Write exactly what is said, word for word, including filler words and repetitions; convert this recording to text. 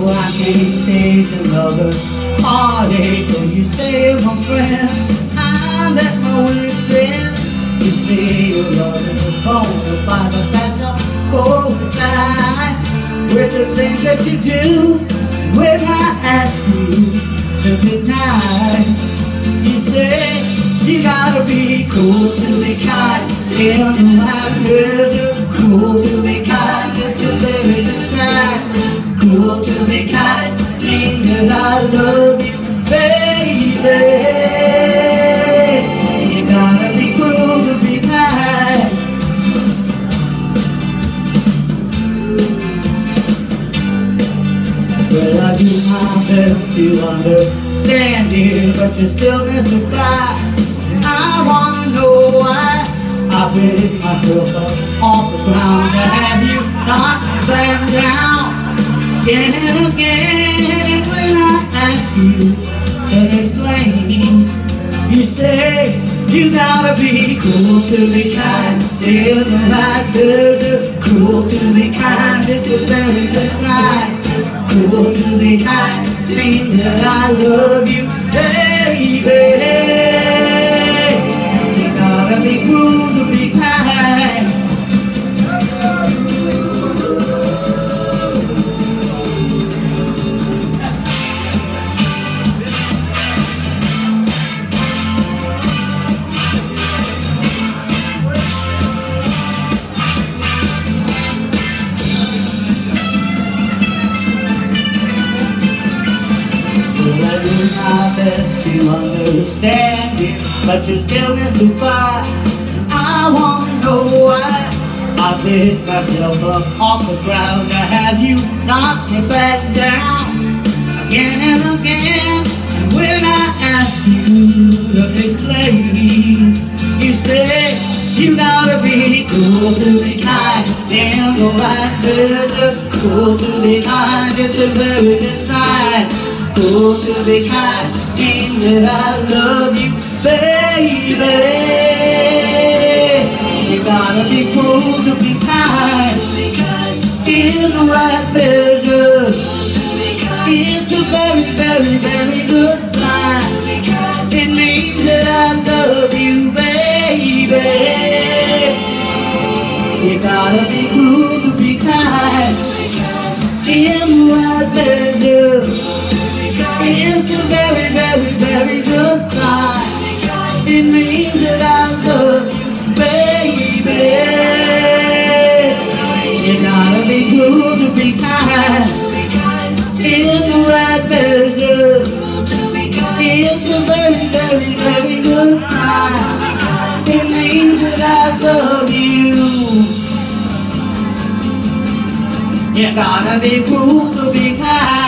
I can't take another heartache when you say my friend. I'm at my wit's end. You say your love is bona fide, but that don't coincide with the things that you do when I ask you to be nice. You say you gotta be cool to be kind. Tell me my pleasure. Cool to be kind, it's a very good sign. Cool to be kind means that I love you, baby. You gotta be cool to be kind. Well, I do my best to understand you, but you still mystify. I wanna know why I pick myself up off the ground to have you knock me back down again and again. When I ask you to explain, you say you gotta be cool to be kind. Tell me like desert, cruel to be kind. It's a very good sign. Cool to be kind means that I love you, baby. You gotta be cool to be kind. I do my best to understand you, but you still mystify. I wanna know why I pick myself up off the ground to have you knock me back down again and again. And when I ask you to explain, you say you gotta be cool to be kind. Damn, so like desert, cool to be kind. It's a very good sign. Cool to be kind means that I love you, baby. You gotta be cool to be kind. In the right measure, it's a very, very, very good sign. It means that I love you, baby. You gotta be cool to be kind. In the right measure, it's a very, very, very good sign. It means that I love you, baby. You gotta be cool to be kind. In the right measure, it's a very, very, very good sign. It means that I love you. You gotta be cool to be kind.